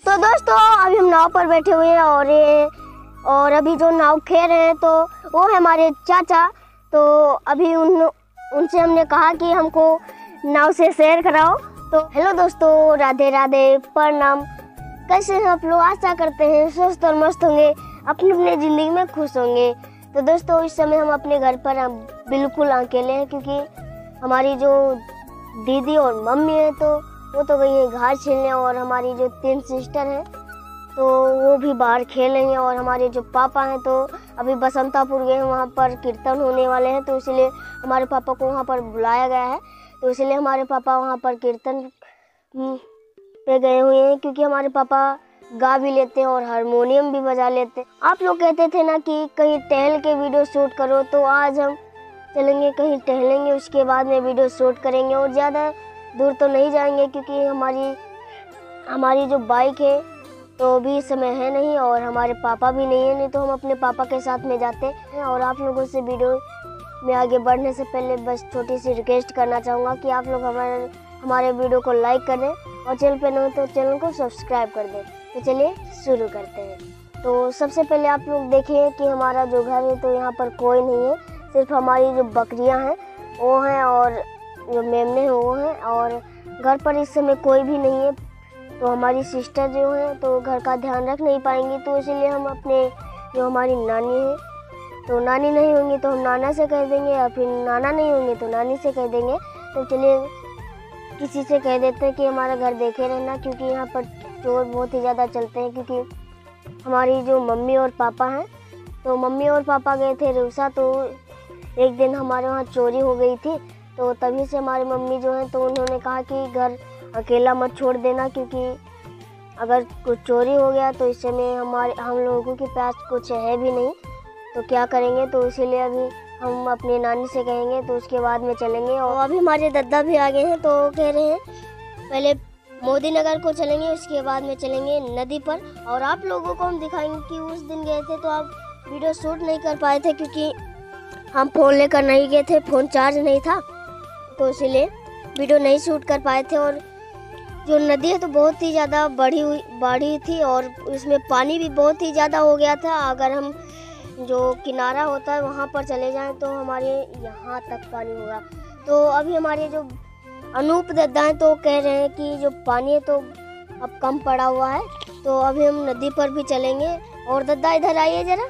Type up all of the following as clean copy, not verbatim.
तो दोस्तों अभी हम नाव पर बैठे हुए हैं और अभी जो नाव खेल रहे हैं तो वो है हमारे चाचा। तो अभी उनसे हमने कहा कि हमको नाव से सैर कराओ। तो हेलो दोस्तों, राधे राधे, प्रणाम। कैसे हैं आप लोग? आशा करते हैं स्वस्थ और मस्त होंगे, अपनी अपनी ज़िंदगी में खुश होंगे। तो दोस्तों इस समय हम अपने घर पर बिल्कुल अकेले हैं, क्योंकि हमारी जो दीदी और मम्मी है तो वो तो गई है घास छीलने, और हमारी जो 3 सिस्टर हैं तो वो भी बाहर खेल रही हैं, और हमारे जो पापा हैं तो अभी बसंतापुर गए हैं, वहाँ पर कीर्तन होने वाले हैं, तो इसलिए हमारे पापा को वहाँ पर बुलाया गया है। तो इसलिए हमारे पापा वहाँ पर कीर्तन पे गए हुए हैं, क्योंकि हमारे पापा गा भी लेते हैं और हारमोनियम भी बजा लेते हैं। आप लोग कहते थे ना कि कहीं टहल के वीडियो शूट करो, तो आज हम चलेंगे कहीं टहलेंगे, उसके बाद में वीडियो शूट करेंगे। और ज़्यादा दूर तो नहीं जाएंगे, क्योंकि हमारी जो बाइक है तो अभी इस समय है नहीं, और हमारे पापा भी नहीं है, नहीं तो हम अपने पापा के साथ में जाते हैं। और आप लोगों से वीडियो में आगे बढ़ने से पहले बस छोटी सी रिक्वेस्ट करना चाहूँगा कि आप लोग हमारे वीडियो को लाइक कर दें, और चैनल पे न हो तो चैनल को सब्सक्राइब कर दें। तो चलिए शुरू करते हैं। तो सबसे पहले आप लोग देखिए कि हमारा जो घर है तो यहाँ पर कोई नहीं है, सिर्फ हमारी जो बकरियाँ हैं वो हैं और जो मेमने हैं वो हैं, और घर पर इस समय कोई भी नहीं है। तो हमारी सिस्टर जो हैं तो घर का ध्यान रख नहीं पाएंगी, तो इसीलिए हम अपने जो हमारी नानी है तो नानी नहीं होंगी तो हम नाना से कह देंगे, या फिर नाना नहीं होंगे तो नानी से कह देंगे। तो चलिए किसी से कह देते हैं कि हमारा घर देखे रहना, क्योंकि यहाँ पर चोर बहुत ही ज़्यादा चलते हैं। क्योंकि हमारी जो मम्मी और पापा हैं तो मम्मी और पापा गए थे रूसा, तो एक दिन हमारे वहाँ चोरी हो गई थी। तो तभी से हमारी मम्मी जो है तो उन्होंने कहा कि घर अकेला मत छोड़ देना, क्योंकि अगर कुछ चोरी हो गया तो इस समय हम लोगों के पास कुछ है भी नहीं, तो क्या करेंगे। तो इसीलिए अभी हम अपनी नानी से कहेंगे, तो उसके बाद में चलेंगे। और अभी हमारे दादा भी आ गए हैं, तो कह रहे हैं पहले मोदी नगर को चलेंगे, उसके बाद में चलेंगे नदी पर। और आप लोगों को हम दिखाएंगे कि उस दिन गए थे तो आप वीडियो शूट नहीं कर पाए थे, क्योंकि हम फ़ोन लेकर नहीं गए थे, फ़ोन चार्ज नहीं था, तो इसीलिए वीडियो नहीं शूट कर पाए थे। और जो नदी है तो बहुत ही ज़्यादा बढ़ी थी, और इसमें पानी भी बहुत ही ज़्यादा हो गया था। अगर हम जो किनारा होता है वहाँ पर चले जाएं तो हमारे यहाँ तक पानी होगा। तो अभी हमारे जो अनूप दादा हैं तो कह रहे हैं कि जो पानी है तो अब कम पड़ा हुआ है, तो अभी हम नदी पर भी चलेंगे। और दादा इधर आइए ज़रा।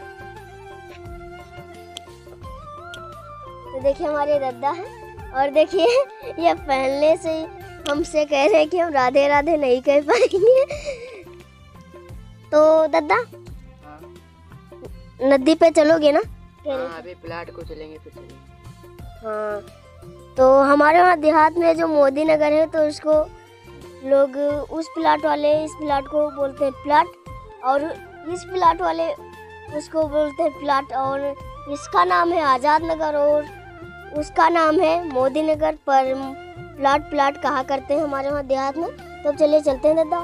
तो देखिए हमारे दादा हैं, और देखिए ये पहले से ही हमसे कह रहे हैं कि हम राधे राधे नहीं कह पाएंगे। तो दादा नदी पे चलोगे ना? हाँ, अभी प्लाट को चलेंगे फिर चलेंगे। हाँ, तो हमारे वहाँ देहात में जो मोदी नगर है तो इसको लोग उस प्लाट वाले इस प्लाट को बोलते हैं प्लाट, और इस प्लाट वाले उसको बोलते हैं प्लाट, और इसका नाम है आज़ाद नगर और उसका नाम है मोदी नगर। पर प्लाट कहा करते हैं हमारे वहाँ देहात में। तो चलिए चलते हैं दादा।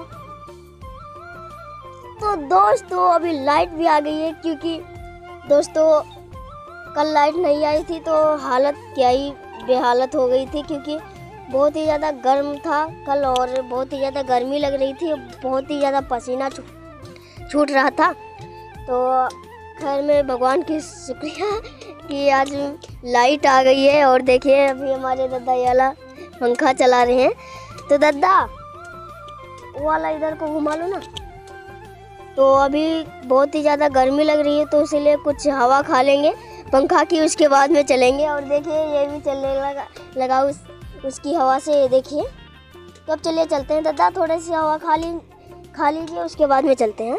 तो दोस्तों अभी लाइट भी आ गई है, क्योंकि दोस्तों कल लाइट नहीं आई थी तो हालत क्या ही बेहालत हो गई थी, क्योंकि बहुत ही ज़्यादा गर्म था कल, और बहुत ही ज़्यादा गर्मी लग रही थी, बहुत ही ज़्यादा पसीना छूट रहा था। तो खैर में भगवान की शुक्रिया कि आज लाइट आ गई है। और देखिए अभी हमारे दादा ये वाला पंखा चला रहे हैं। तो दादा वो वाला इधर को घुमा लो ना। तो अभी बहुत ही ज़्यादा गर्मी लग रही है, तो इसीलिए कुछ हवा खा लेंगे पंखा की, उसके बाद में चलेंगे। और देखिए ये भी चलने लगा उसकी हवा से, ये देखिए। तो अब चलिए चलते हैं दादा, थोड़ी सी हवा खा लीजिए, उसके बाद में चलते हैं।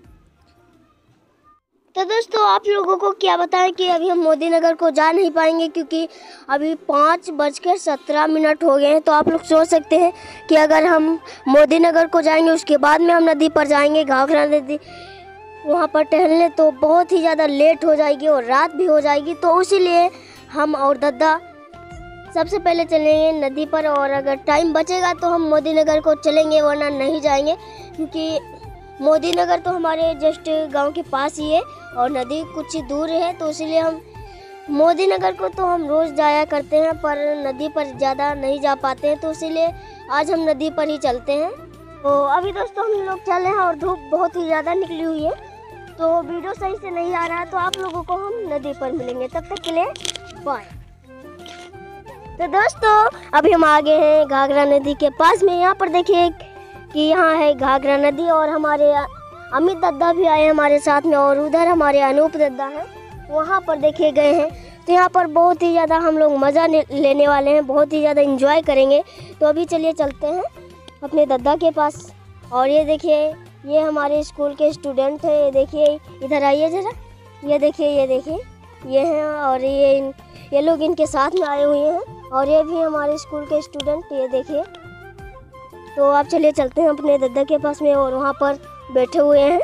तो दोस्तों आप लोगों को क्या बताएं कि अभी हम मोदी नगर को जा नहीं पाएंगे, क्योंकि अभी 5:17 हो गए हैं। तो आप लोग सोच सकते हैं कि अगर हम मोदी नगर को जाएंगे उसके बाद में हम नदी पर जाएंगे, घाघरा नदी वहाँ पर टहलने, तो बहुत ही ज़्यादा लेट हो जाएगी और रात भी हो जाएगी। तो इसीलिए हम और दादा सबसे पहले चलेंगे नदी पर, और अगर टाइम बचेगा तो हम मोदी नगर को चलेंगे, वरना नहीं जाएंगे, क्योंकि मोदी नगर तो हमारे जस्ट गांव के पास ही है और नदी कुछ ही दूर है। तो इसीलिए हम मोदी नगर को तो हम रोज़ जाया करते हैं, पर नदी पर ज़्यादा नहीं जा पाते हैं, तो इसीलिए आज हम नदी पर ही चलते हैं। तो अभी दोस्तों हम लोग चल रहे हैं और धूप बहुत ही ज़्यादा निकली हुई है, तो वीडियो सही से नहीं आ रहा है, तो आप लोगों को हम नदी पर मिलेंगे। तब तक के लिए बाय। तो दोस्तों अभी हम आ गए हैं घाघरा नदी के पास में। यहाँ पर देखिए कि यहाँ है घाघरा नदी और हमारे अमित दद्दा भी आए हमारे साथ में, और उधर हमारे अनूप दद्दा हैं, वहाँ पर देखिए गए हैं। तो यहाँ पर बहुत ही ज़्यादा हम लोग मज़ा लेने वाले हैं, बहुत ही ज़्यादा एंजॉय करेंगे। तो अभी चलिए चलते हैं अपने दद्दा के पास। और ये देखिए ये हमारे स्कूल के स्टूडेंट हैं, ये देखिए इधर आइए ज़रा, ये देखिए ये हैं, और ये लोग इनके साथ में आए हुए हैं, और ये भी हमारे स्कूल के स्टूडेंट, ये देखिए। तो आप चलिए चलते हैं अपने दद्दा के पास में, और वहाँ पर बैठे हुए हैं।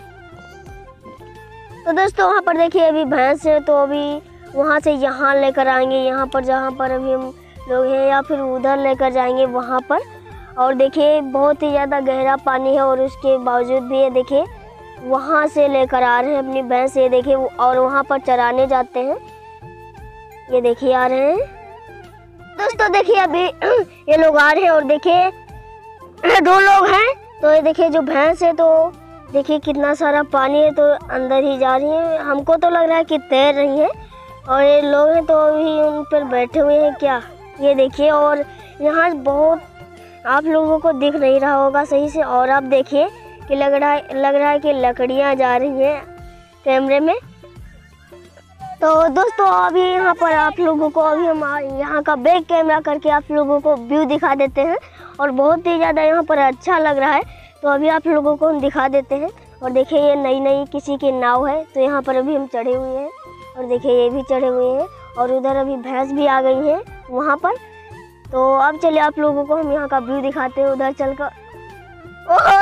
तो दोस्तों वहाँ पर देखिए अभी भैंस है, तो अभी वहाँ से यहाँ लेकर आएंगे, यहाँ पर जहाँ पर अभी हम लोग हैं, या फिर उधर लेकर जाएंगे वहाँ पर। और देखिए बहुत ही ज़्यादा गहरा पानी है, और उसके बावजूद भी ये देखिए वहाँ से लेकर आ रहे हैं अपनी भैंस, ये देखिए, और वहाँ पर चराने जाते हैं, ये देखिए आ रहे हैं। दोस्तों देखिए अभी ये लोग आ रहे हैं, और देखिए 2 लोग हैं। तो ये देखिए जो भैंस है, तो देखिए कितना सारा पानी है, तो अंदर ही जा रही है। हमको तो लग रहा है कि तैर रही है, और ये लोग हैं तो अभी उन पर बैठे हुए हैं क्या, ये देखिए। और यहाँ बहुत आप लोगों को दिख नहीं रहा होगा सही से, और आप देखिए कि लग रहा है कि लकड़ियाँ जा रही हैं कैमरे में। तो दोस्तों अभी यहाँ पर आप लोगों को अभी हम यहाँ का बैक कैमरा करके आप लोगों को व्यू दिखा देते हैं, और बहुत ही ज़्यादा यहाँ पर अच्छा लग रहा है। तो अभी आप लोगों को हम दिखा देते हैं। और देखिए ये नई किसी की नाव है, तो यहाँ पर अभी हम चढ़े हुए हैं, और देखिए ये भी चढ़े हुए हैं, और उधर अभी भैंस भी आ गई हैं वहाँ पर। तो अब चलिए आप लोगों को हम यहाँ का व्यू दिखाते हैं उधर चलकर। ओह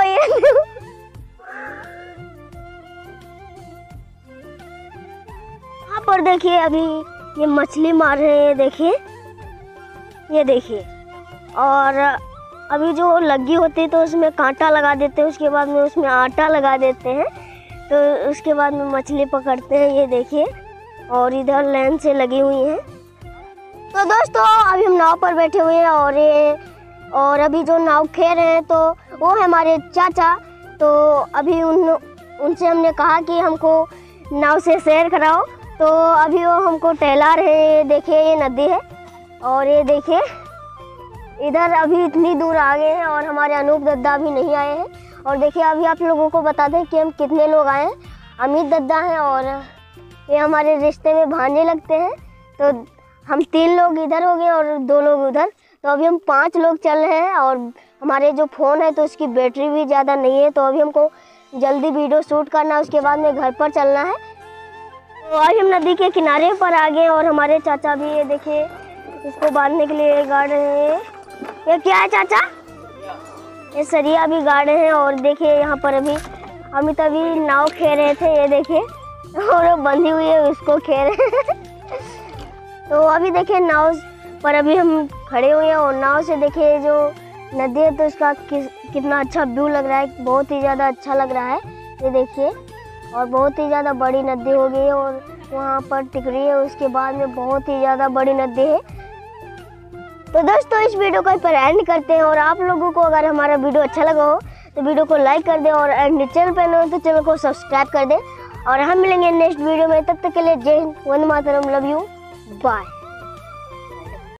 यहाँ पर देखिए अभी ये मछली मार रहे हैं, ये देखिए। और अभी जो लगी होती है तो उसमें कांटा लगा देते हैं, उसके बाद में उसमें आटा लगा देते हैं, तो उसके बाद में मछली पकड़ते हैं, ये देखिए। और इधर लाइन से लगी हुई हैं। तो दोस्तों अभी हम नाव पर बैठे हुए हैं, और अभी जो नाव खेल रहे हैं तो वो है हमारे चाचा। तो अभी उनसे हमने कहा कि हमको नाव से सैर कराओ, तो अभी वो हमको टहला रहे हैं। देखिए ये नदी है, और ये देखिए इधर अभी इतनी दूर आ गए हैं, और हमारे अनूप दद्दा भी नहीं आए हैं। और देखिए अभी आप लोगों को बता दें कि हम कितने लोग आए हैं। अमित दद्दा हैं, और ये हमारे रिश्ते में भांजे लगते हैं, तो हम 3 लोग इधर हो गए और 2 लोग उधर। तो अभी हम 5 लोग चल रहे हैं, और हमारे जो फ़ोन है तो उसकी बैटरी भी ज़्यादा नहीं है, तो अभी हमको जल्दी वीडियो शूट करना है, उसके बाद में घर पर चलना है। तो अभी हम नदी के किनारे पर आ गए, और हमारे चाचा भी ये देखिए इसको बांधने के लिए गाड़ रहे हैं। ये क्या है चाचा? ये सरिया भी गाड़े हैं, और देखिए यहाँ पर अभी अमित अभी नाव खेल रहे थे, ये देखिए, और वो बंधी हुई है उसको खेल रहे हैं। तो अभी देखिए नाव पर अभी हम खड़े हुए हैं, और नाव से देखिए जो नदी है तो उसका कितना अच्छा व्यू लग रहा है, बहुत ही ज़्यादा अच्छा लग रहा है, ये देखिए। और बहुत ही ज़्यादा बड़ी नदी हो गई है, और वहाँ पर टिकरी है, उसके बाद में बहुत ही ज़्यादा बड़ी नदी है। तो दोस्तों इस वीडियो को यहीं पर एंड करते हैं, और आप लोगों को अगर हमारा वीडियो अच्छा लगा हो तो वीडियो को लाइक कर दें, और चैनल पर नए हो तो चैनल को सब्सक्राइब कर दें। और हम मिलेंगे नेक्स्ट वीडियो में, तब तक के लिए जय हिंद, वंदे मातरम, लव यू, बाय।